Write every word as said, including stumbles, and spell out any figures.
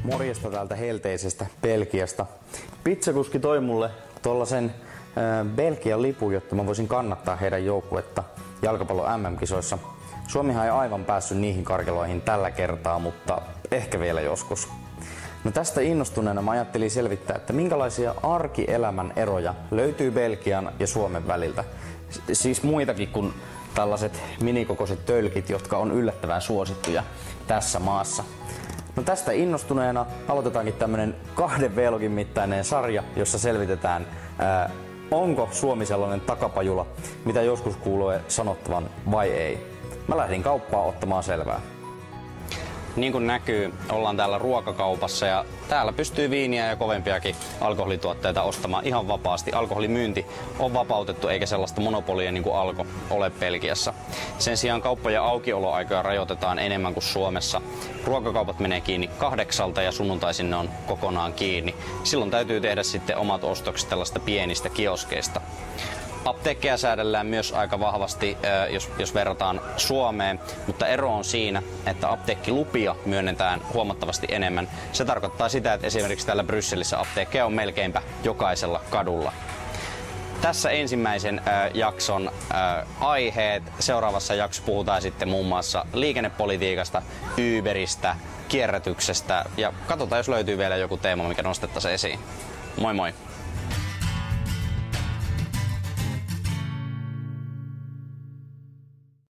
Morjesta täältä helteisestä Belgiasta. Pizzakuski toi mulle tollasen äh, Belgian lipun, jotta mä voisin kannattaa heidän joukkuetta jalkapallon M M-kisoissa. Suomihan ei aivan päässyt niihin karkeloihin tällä kertaa, mutta ehkä vielä joskus. No tästä innostuneena mä ajattelin selvittää, että minkälaisia arkielämän eroja löytyy Belgian ja Suomen väliltä. Siis muitakin kuin tällaiset minikokoiset tölkit, jotka on yllättävän suosittuja tässä maassa. No tästä innostuneena aloitetaankin tämmönen kahden vlogin mittainen sarja, jossa selvitetään, ää, onko Suomi sellainen takapajula, mitä joskus kuuluu sanottavan vai ei. Mä lähdin kauppaan ottamaan selvää. Niin kuin näkyy, ollaan täällä ruokakaupassa ja täällä pystyy viiniä ja kovempiakin alkoholituotteita ostamaan ihan vapaasti. Alkoholimyynti on vapautettu eikä sellaista monopolia niin kuin Alko ole Belgiassa. Sen sijaan kauppojen aukioloaikoja rajoitetaan enemmän kuin Suomessa. Ruokakaupat menee kiinni kahdeksalta ja sunnuntaisin ne on kokonaan kiinni. Silloin täytyy tehdä sitten omat ostokset tällaista pienistä kioskeista. Apteekkeja säädellään myös aika vahvasti, jos, jos verrataan Suomeen, mutta ero on siinä, että apteekkilupia myönnetään huomattavasti enemmän. Se tarkoittaa sitä, että esimerkiksi täällä Brysselissä apteekkeja on melkeinpä jokaisella kadulla. Tässä ensimmäisen äh, jakson äh, aiheet. Seuraavassa jaksossa puhutaan sitten muun muassa liikennepolitiikasta, Uberistä, kierrätyksestä ja katsotaan, jos löytyy vielä joku teema, mikä nostettaisiin esiin. Moi moi!